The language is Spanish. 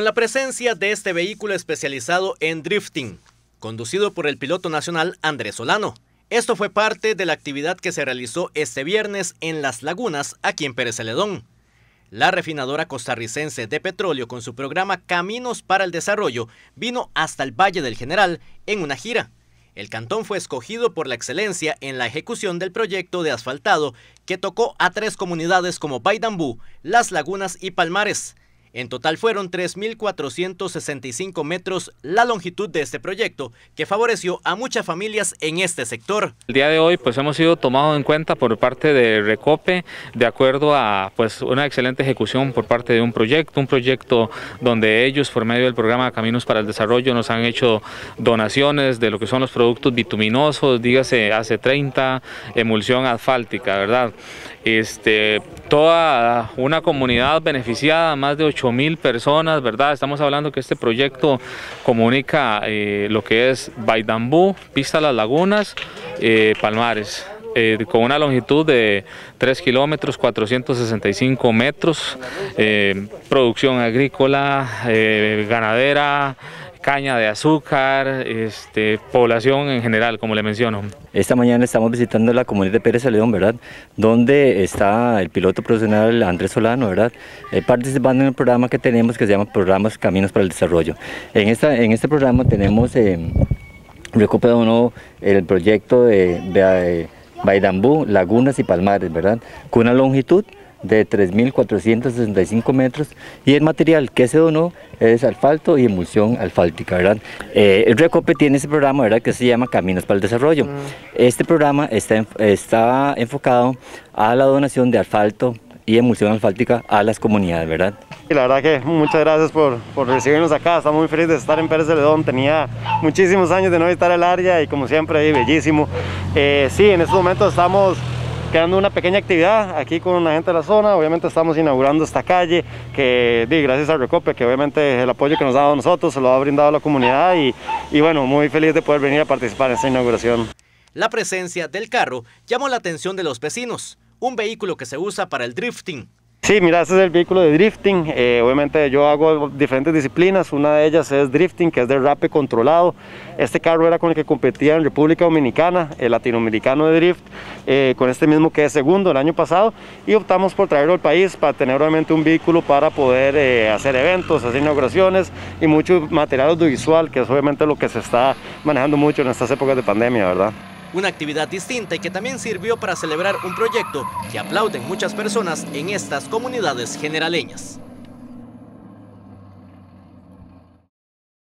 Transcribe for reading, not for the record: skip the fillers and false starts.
la presencia de este vehículo especializado en drifting, conducido por el piloto nacional Andrés Solano. Esto fue parte de la actividad que se realizó este viernes en Las Lagunas, aquí en Pérez Celedón. La refinadora costarricense de petróleo, con su programa Caminos para el Desarrollo, vino hasta el Valle del General en una gira. El cantón fue escogido por la excelencia en la ejecución del proyecto de asfaltado que tocó a 3 comunidades como Baidambú, Las Lagunas y Palmares. En total fueron 3.465 metros la longitud de este proyecto, que favoreció a muchas familias en este sector. El día de hoy pues hemos sido tomados en cuenta por parte de Recope, de acuerdo a pues una excelente ejecución por parte de un proyecto donde ellos, por medio del programa Caminos para el Desarrollo, nos han hecho donaciones de lo que son los productos bituminosos, dígase AC30, emulsión asfáltica, ¿verdad? Toda una comunidad beneficiada, más de 8.000 personas, ¿verdad? Estamos hablando que este proyecto comunica lo que es Baidambú, Pista Las Lagunas, Palmares, con una longitud de 3 kilómetros, 465 metros, producción agrícola, ganadera, caña de azúcar, población en general, como le menciono. Esta mañana estamos visitando la comunidad de Pérez Celedón, ¿verdad? Donde está el piloto profesional Andrés Solano, ¿verdad? Participando en el programa que tenemos que se llama Programas Caminos para el Desarrollo. En este programa tenemos recuperado el proyecto de Baidambú, Lagunas y Palmares, ¿verdad? Con una longitud de 3.465 metros, y el material que se donó es asfalto y emulsión asfáltica, ¿verdad? El Recope tiene ese programa, ¿verdad?, que se llama Caminos para el Desarrollo. Este programa está enfocado a la donación de asfalto y emulsión asfáltica a las comunidades, ¿verdad? Y la verdad que muchas gracias por recibirnos acá. Estamos muy felices de estar en Pérez Celedón. Tenía muchísimos años de no visitar el área y como siempre, bellísimo. Sí, en estos momentos estamos quedando una pequeña actividad aquí con la gente de la zona. Obviamente estamos inaugurando esta calle que, gracias al Recope, que obviamente el apoyo que nos ha dado a nosotros se lo ha brindado a la comunidad y bueno, muy feliz de poder venir a participar en esta inauguración. La presencia del carro llamó la atención de los vecinos, un vehículo que se usa para el drifting. Sí, mira, este es el vehículo de drifting. Obviamente yo hago diferentes disciplinas, una de ellas es drifting, que es de rape controlado. Este carro era con el que competía en República Dominicana, el latinoamericano de drift, con este mismo que es segundo el año pasado, y optamos por traerlo al país para tener obviamente un vehículo para poder hacer eventos, hacer inauguraciones y mucho material audiovisual, que es obviamente lo que se está manejando mucho en estas épocas de pandemia, ¿verdad? Una actividad distinta y que también sirvió para celebrar un proyecto que aplauden muchas personas en estas comunidades generaleñas.